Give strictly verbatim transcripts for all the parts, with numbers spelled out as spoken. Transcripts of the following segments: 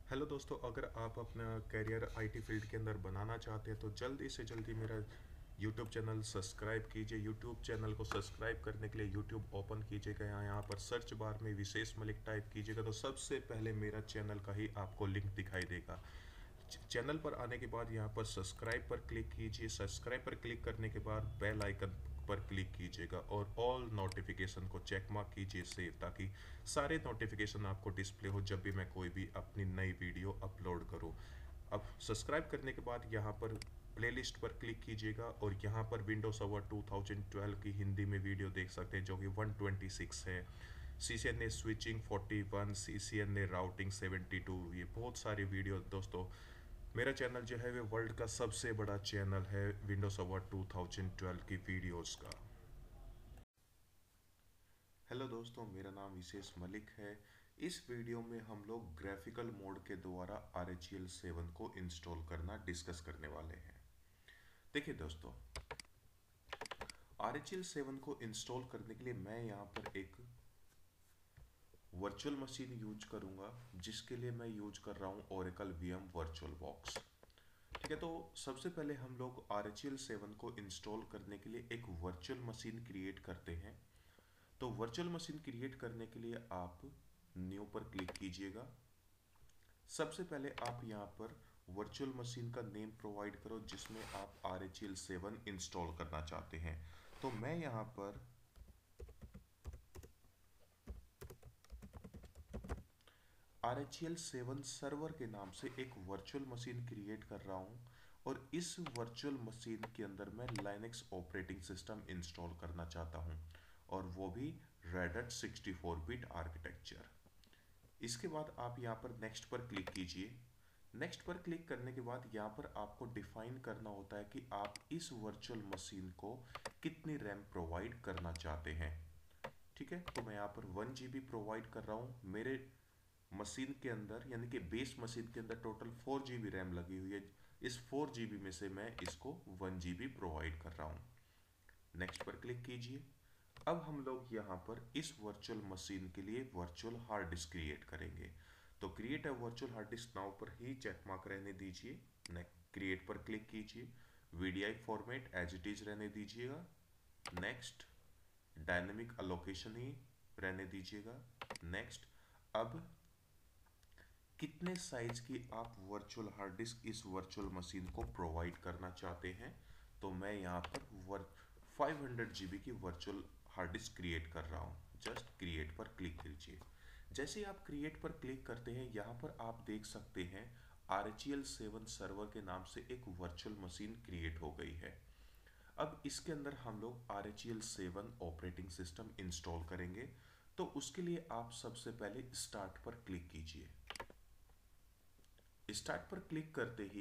Hello दोस्तों, अगर आप अपना करियर आईटी फील्ड के अंदर बनाना चाहते हैं तो जल्दी से जल्दी मेरा यूट्यूब चैनल सब्सक्राइब कीजिए। यूट्यूब चैनल को सब्सक्राइब करने के लिए यूट्यूब ओपन कीजिएगा, यहाँ यहाँ पर सर्च बार में विशेष मलिक टाइप कीजिएगा तो सबसे पहले मेरा चैनल का ही आपको लिंक दिखाई देगा। चैनल पर आने के बाद यहाँ पर सब्सक्राइब पर क्लिक कीजिए। सब्सक्राइब पर क्लिक करने के बाद बेल आइकन पर क्लिक कीजिएगा और ऑल नोटिफिकेशन को चेक मार्क कीजिए सेव, ताकि सारे नोटिफिकेशन आपको डिस्प्ले हो जब भी मैं कोई भी अपनी नई वीडियो अपलोड करूँ। अब सब्सक्राइब करने के बाद यहाँ पर प्लेलिस्ट पर क्लिक कीजिएगा और यहाँ पर Windows server two thousand twelve की हिंदी में वीडियो देख सकते हैं जो कि वन ट्वेंटी सिक्स है। C C N A switching forty one, C C N A routing seventy two, ये बहुत सारी वीडियो दोस्तों। मेरा चैनल जो है वो वर्ल्ड का सबसे बड़ा चैनल है Windows server two thousand twelve की वीडियोस का। हेलो दोस्तों, मेरा नाम विशेष मलिक है। इस वीडियो में हम लोग ग्राफिकल मोड के द्वारा आर एच एल सेवन को इंस्टॉल करना डिस्कस करने वाले हैं। देखिए दोस्तों, आर एच एल सेवन को इंस्टॉल करने के लिए मैं यहाँ पर एक वर्चुअल मशीन यूज करूँगा, जिसके लिए मैं यूज कर रहा हूँ Oracle V M virtual box. ठीक है, तो सबसे पहले हम लोग आर एच एल सेवन को इंस्टॉल करने के लिए एक वर्चुअल मशीन क्रिएट करते हैं। तो वर्चुअल मशीन क्रिएट करने के लिए आप न्यू पर क्लिक कीजिएगा। सबसे पहले आप यहाँ पर वर्चुअल मशीन का नेम प्रोवाइड करो जिसमें आप R H L seven install करना चाहते हैं। तो मैं यहाँ पर R H L seven server के नाम से एक वर्चुअल मशीन क्रिएट कर रहा हूँ और इस वर्चुअल मशीन के अंदर मैं लाइनक्स ऑपरेटिंग सिस्टम इंस्टॉल करना चाहता हूँ, और वो भी Red Hat sixty four bit architecture. इसके बाद आप यहाँ पर नेक्स्ट पर क्लिक कीजिए। नेक्स्ट पर क्लिक करने के बाद यहाँ पर आपको डिफाइन करना होता है कि आप इस वर्चुअल मशीन को कितनी रैम प्रोवाइड करना चाहते हैं। ठीक है, तो मैं यहाँ पर वन जी बी प्रोवाइड कर रहा हूँ। मेरे मशीन के अंदर यानी कि बेस मशीन के अंदर total four G B RAM लगी हुई है। इस फोर जी बी में से मैं इसको वन जी बी प्रोवाइड कर रहा हूँ। नेक्स्ट पर क्लिक कीजिए। अब हम लोग यहाँ पर इस वर्चुअल मशीन के लिए वर्चुअल हार्ड डिस्क क्रिएट करेंगे। तो create a virtual hard disk now पर ही चेक मार्क रहने दीजिए। क्रिएट पर क्लिक कीजिए। V D I format as it is रहने दीजिएगा। नेक्स्ट, डायनेमिक अलोकेशन ही रहने दीजिएगा। नेक्स्ट, अब कितने साइज की आप वर्चुअल हार्ड डिस्क इस वर्चुअल मशीन को प्रोवाइड करना चाहते हैं, तो मैं यहाँ पर work five hundred G B की वर्चुअल हार्ड डिस्क क्रिएट कर रहा हूँ। जस्ट क्रिएट पर क्लिक कीजिए। जैसे आप क्रिएट पर क्लिक करते हैं, यहाँ पर आप देख सकते हैं R H L seven server के नाम से एक वर्चुअल मशीन क्रिएट हो गई है। अब इसके अंदर हम लोग R H L seven operating system install करेंगे। तो उसके लिए आप सबसे पहले स्टार्ट पर क्लिक कीजिए। स्टार्ट पर क्लिक करते ही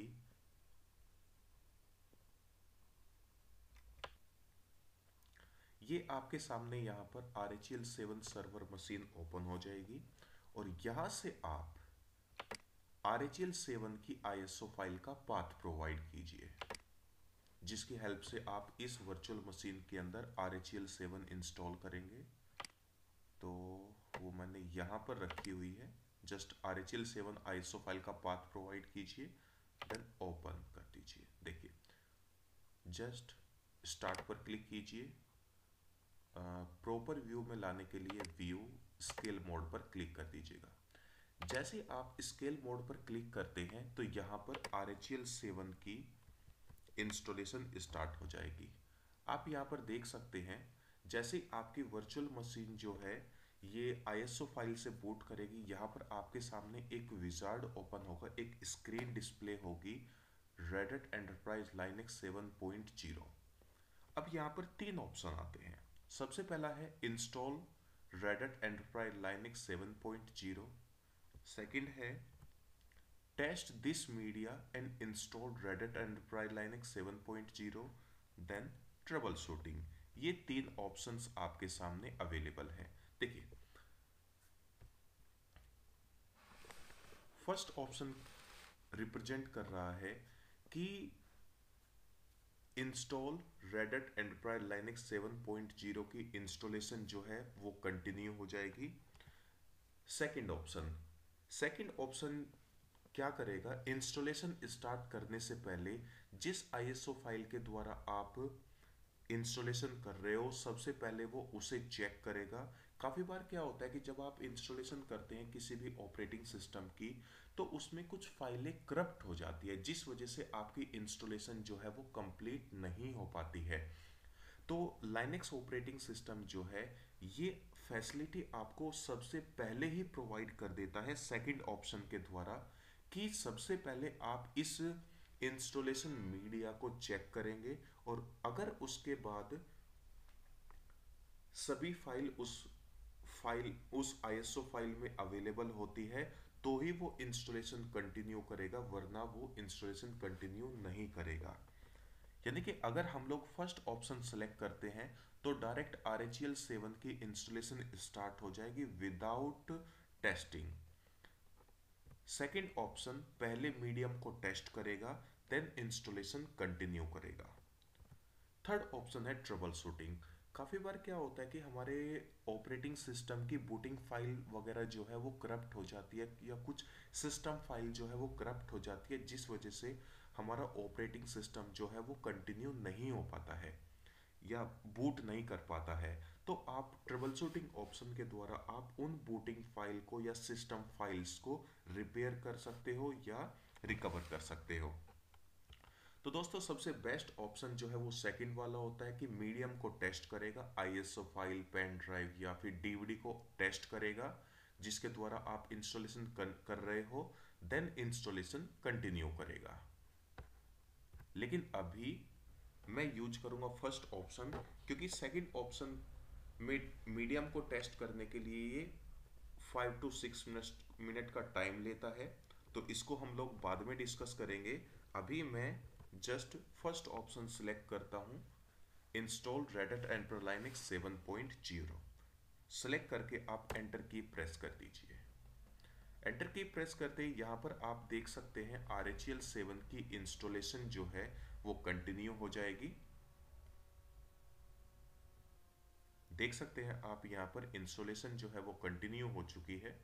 ये आपके सामने यहाँ पर R H L seven server machine open हो जाएगी और यहाँ से आप आर एच एल सेवन की आई एस ओ फाइल का पाथ प्रोवाइड कीजिए, जिसकी हेल्प से आप इस वर्चुअल मशीन के अंदर R H L seven install करेंगे। तो वो मैंने यहाँ पर रखी हुई है। Just R H L seven I S O file का पाथ प्रोवाइड कीजिए, देन ओपन कर दीजिए। देखिए, जस्ट स्टार्ट पर क्लिक कीजिए। प्रॉपर व्यू में लाने के लिए व्यू स्केल मोड पर क्लिक कर दीजिएगा। जैसे आप स्केल मोड पर क्लिक करते हैं तो यहाँ पर आर एच एल सेवन की इंस्टॉलेशन स्टार्ट हो जाएगी। आप यहाँ पर देख सकते हैं, जैसे आपकी वर्चुअल मशीन जो है ये आई एस ओ फाइल से बूट करेगी, यहाँ पर आपके सामने एक विजार्ड ओपन होगा, एक स्क्रीन डिस्प्ले होगी red hat enterprise Linux seven point zero. अब यहाँ पर तीन ऑप्शन आते हैं। सबसे पहला है install red hat enterprise Linux seven point zero. Second है test this media and install red hat enterprise Linux seven point zero. Then trouble shooting. ये तीन ऑप्शंस आपके सामने अवेलेबल हैं। देखिए, फर्स्ट ऑप्शन रिप्रेजेंट कर रहा है कि install red hat enterprise Linux seven point zero की इंस्टॉलेशन जो है वो कंटिन्यू हो जाएगी। सेकंड ऑप्शन सेकंड ऑप्शन क्या करेगा, इंस्टॉलेशन स्टार्ट करने से पहले जिस आईएसओ फाइल के द्वारा आप इंस्टॉलेशन कर रहे हो सबसे पहले वो उसे चेक करेगा। काफ़ी बार क्या होता है कि जब आप इंस्टॉलेशन करते हैं किसी भी ऑपरेटिंग सिस्टम की, तो उसमें कुछ फाइलें करप्ट हो जाती है, जिस वजह से आपकी इंस्टॉलेशन जो है वो कंप्लीट नहीं हो पाती है। तो लाइनेक्स ऑपरेटिंग सिस्टम जो है ये फैसिलिटी आपको सबसे पहले ही प्रोवाइड कर देता है सेकंड ऑप्शन के द्वारा, कि सबसे पहले आप इस इंस्टॉलेशन मीडिया को चेक करेंगे, और अगर उसके बाद सभी फाइल उस फाइल उस आईएसओ फाइल में अवेलेबल होती है तो ही वो इंस्टॉलेशन कंटिन्यू करेगा, वरना वो इंस्टॉलेशन कंटिन्यू नहीं करेगा। यानी कि अगर हम लोग फर्स्ट ऑप्शन सेलेक्ट करते हैं तो direct R H L seven की इंस्टॉलेशन स्टार्ट हो जाएगी विदाउट टेस्टिंग। सेकेंड ऑप्शन पहले मीडियम को टेस्ट करेगा, देन इंस्टॉलेशन कंटिन्यू करेगा। थर्ड ऑप्शन है ट्रबल शूटिंग। काफ़ी बार क्या होता है कि हमारे ऑपरेटिंग सिस्टम की बूटिंग फाइल वगैरह जो है वो करप्ट हो जाती है, या कुछ सिस्टम फाइल जो है वो करप्ट हो जाती है, जिस वजह से हमारा ऑपरेटिंग सिस्टम जो है वो कंटिन्यू नहीं हो पाता है या बूट नहीं कर पाता है। तो आप ट्रबल शूटिंग ऑप्शन के द्वारा आप उन बूटिंग फाइल को या सिस्टम फाइल्स को रिपेयर कर सकते हो या रिकवर कर सकते हो। तो दोस्तों सबसे बेस्ट ऑप्शन जो है वो सेकंड वाला होता है कि मीडियम को टेस्ट करेगा, आईएसओ फाइल, पेन ड्राइव या फिर डीवीडी को टेस्ट करेगा जिसके द्वारा आप इंस्टॉलेशन कर रहे हो, देन इंस्टॉलेशन कंटिन्यू करेगा। लेकिन अभी मैं यूज करूंगा फर्स्ट ऑप्शन, क्योंकि सेकंड ऑप्शन में मीडियम को टेस्ट करने के लिए ये five to six minute minute का टाइम लेता है, तो इसको हम लोग बाद में डिस्कस करेंगे। अभी मैं जस्ट फर्स्ट ऑप्शन सिलेक्ट करता हूं, install red hat enter Linux seven point zero. Select करके आप एंटर की प्रेस कर दीजिए। एंटर की प्रेस करते ही यहाँ पर आप देख सकते हैं आर एच एल सेवन की इंस्टॉलेशन जो है वो कंटिन्यू हो जाएगी। देख सकते हैं आप यहाँ पर इंस्टॉलेशन जो है वो कंटिन्यू हो चुकी है।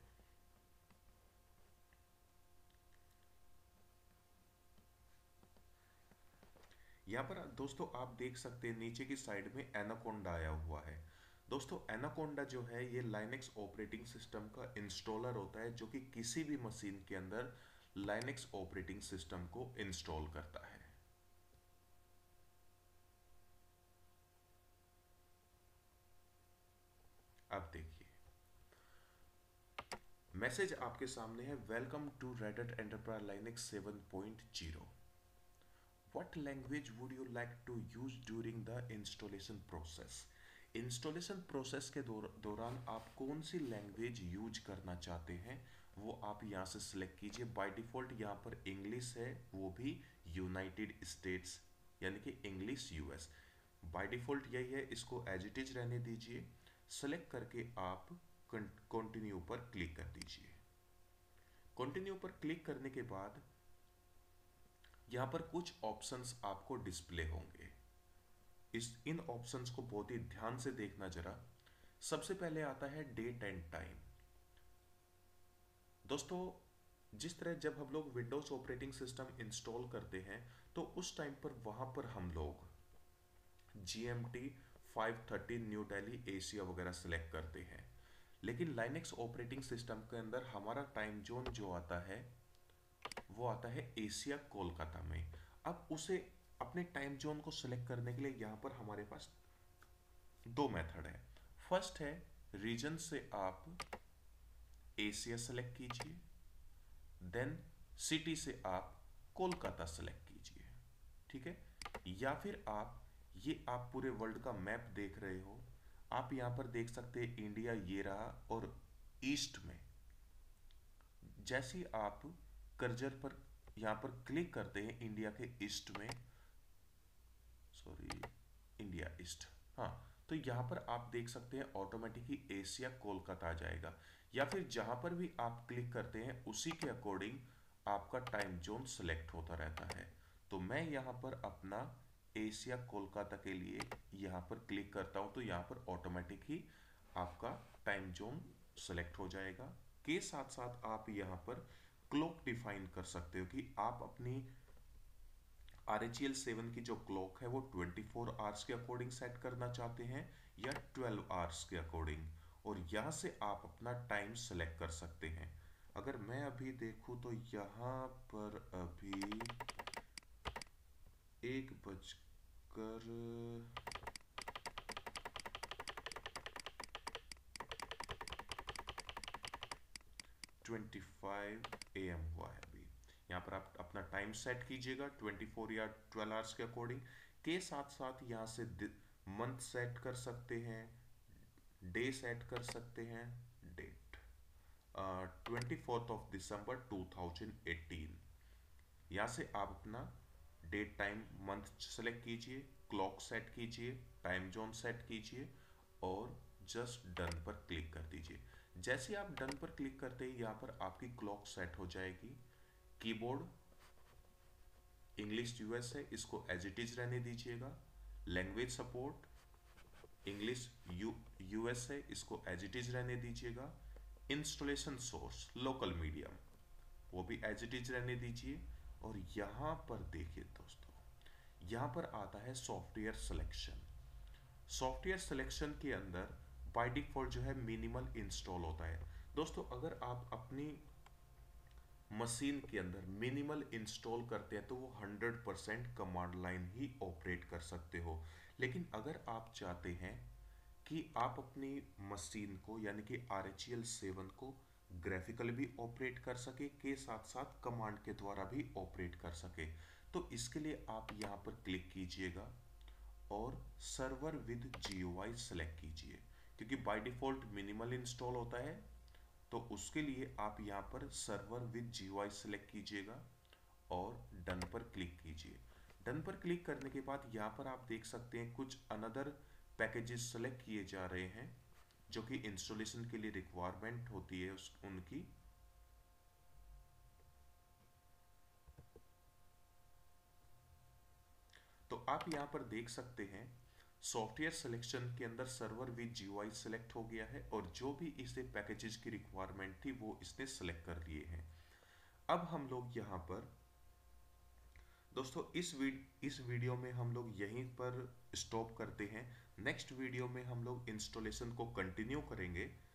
यहाँ पर दोस्तों आप देख सकते हैं नीचे की साइड में एनाकोंडा आया हुआ है। दोस्तों एनाकोंडा जो है ये लाइनेक्स ऑपरेटिंग सिस्टम का इंस्टॉलर होता है, जो कि किसी भी मशीन के अंदर लाइनेक्स ऑपरेटिंग सिस्टम को इंस्टॉल करता है। अब देखिए मैसेज आपके सामने है, welcome to red hat enterprise Linux seven point zero. What language would you like to use during the installation process? Installation process के दौरान आप कौन सी लैंग्वेज यूज करना चाहते हैं वो आप यहाँ से सिलेक्ट कीजिए। बाय डिफ़ॉल्ट यहाँ पर इंग्लिश है, वो भी यूनाइटेड स्टेट्स यानी कि इंग्लिश यूएस। बाय डिफ़ॉल्ट यही है, इसको एज इट इज रहने दीजिए। सेलेक्ट करके आप कंटिन्यू पर क्लिक कर दीजिए। कंटिन्यू पर क्लिक करने के बाद यहाँ पर कुछ ऑप्शंस आपको डिस्प्ले होंगे। इस इन ऑप्शंस को बहुत ही ध्यान से देखना जरा। सबसे पहले आता है डेट एंड टाइम। दोस्तों जिस तरह जब हम लोग विंडोज ऑपरेटिंग सिस्टम इंस्टॉल करते हैं तो उस टाइम पर वहां पर हम लोग GMT five thirty new Delhi Asia वगैरह सेलेक्ट करते हैं, लेकिन लाइनेक्स ऑपरेटिंग सिस्टम के अंदर हमारा टाइम जोन जो आता है वो आता है एशिया कोलकाता में। अब उसे अपने टाइम जोन को सिलेक्ट करने के लिए यहाँ पर हमारे पास दो मेथड है। फर्स्ट है रीजन से आप एशिया सेलेक्ट कीजिए, देन सिटी से आप कोलकाता सेलेक्ट कीजिए, ठीक है। या फिर आप ये आप पूरे वर्ल्ड का मैप देख रहे हो, आप यहाँ पर देख सकते हैं इंडिया ये रहा, और ईस्ट में जैसे ही आप कर्जर पर यहाँ पर क्लिक करते हैं इंडिया के ईस्ट में, सॉरी इंडिया ईस्ट, हाँ, तो यहाँ पर आप देख सकते हैं ऑटोमेटिकली एशिया कोलकाता आ जाएगा। या फिर जहाँ पर भी आप क्लिक करते हैं उसी के अकॉर्डिंग आपका टाइम जोन सेलेक्ट होता रहता है। तो मैं यहाँ पर अपना एशिया कोलकाता के लिए यहाँ पर क्लिक करता हूँ, तो यहाँ पर ऑटोमेटिक ही आपका टाइम जोन सेलेक्ट हो जाएगा। के साथ साथ आप यहाँ पर क्लॉक डिफाइन कर सकते हो कि आप अपनी आर एच एल सेवन की जो क्लॉक है वो ट्वेंटी फोर आवर्स के अकॉर्डिंग सेट करना चाहते हैं या ट्वेल्व आवर्स के अकॉर्डिंग, और यहाँ से आप अपना टाइम सेलेक्ट कर सकते हैं। अगर मैं अभी देखूँ तो यहाँ पर अभी एक बजकर ट्वेंटी फाइव ए एम हुआ है अभी। यहाँ पर आप अपना टाइम सेट कीजिएगा ट्वेंटी फोर या ट्वेल्व आवर्स के अकॉर्डिंग, के साथ साथ यहाँ से मंथ सेट कर सकते हैं, डे सेट कर सकते हैं, date twenty fourth of December two thousand eighteen. यहाँ से आप अपना डेट टाइम मंथ सेलेक्ट कीजिए, क्लॉक सेट कीजिए, टाइम जोन सेट कीजिए और जस्ट डन पर क्लिक कर दीजिए। जैसे आप डन पर क्लिक करते ही यहाँ पर आपकी क्लॉक सेट हो जाएगी। कीबोर्ड इंग्लिश यूएस है, इसको एज इट इज रहने दीजिएगा। Language support English U US है, इसको एज इट इज रहने दीजिएगा। इंस्टॉलेशन सोर्स लोकल मीडियम, वो भी एज इट इज रहने दीजिए। और यहाँ पर देखिए दोस्तों, यहाँ पर आता है सॉफ्टवेयर सिलेक्शन। सॉफ्टवेयर सिलेक्शन के अंदर बाय डिफॉल्ट जो है मिनिमल इंस्टॉल होता है। दोस्तों अगर आप अपनी मशीन के अंदर मिनिमल इंस्टॉल करते हैं तो वो हंड्रेड परसेंट कमांड लाइन ही ऑपरेट कर सकते हो। लेकिन अगर आप चाहते हैं कि आप अपनी मशीन को यानी कि आर एच एल सेवन को ग्राफिकल भी ऑपरेट कर सके, के साथ साथ कमांड के द्वारा भी ऑपरेट कर सके, तो इसके लिए आप यहाँ पर क्लिक कीजिएगा और सर्वर विद जीयूआई सेलेक्ट कीजिए। क्योंकि बाय डिफॉल्ट मिनिमल इंस्टॉल होता है, तो उसके लिए आप यहाँ पर सर्वर विद जीयूआई सेलेक्ट कीजिएगा और डन पर क्लिक कीजिए। डन पर क्लिक करने के बाद यहाँ पर आप देख सकते हैं कुछ अनदर पैकेजेस सेलेक्ट किए जा रहे हैं जो कि इंस्टॉलेशन के लिए रिक्वायरमेंट होती है उस उनकी। तो आप यहाँ पर देख सकते हैं सॉफ्टवेयर सिलेक्शन के अंदर सर्वर विद जीयूआई सेलेक्ट हो गया है और जो भी इसे पैकेजेस की रिक्वायरमेंट थी वो इसने सेलेक्ट कर लिए हैं। अब हम लोग यहाँ पर दोस्तों इस वीड इस वीडियो में हम लोग यहीं पर स्टॉप करते हैं। नेक्स्ट वीडियो में हम लोग इंस्टॉलेशन को कंटिन्यू करेंगे।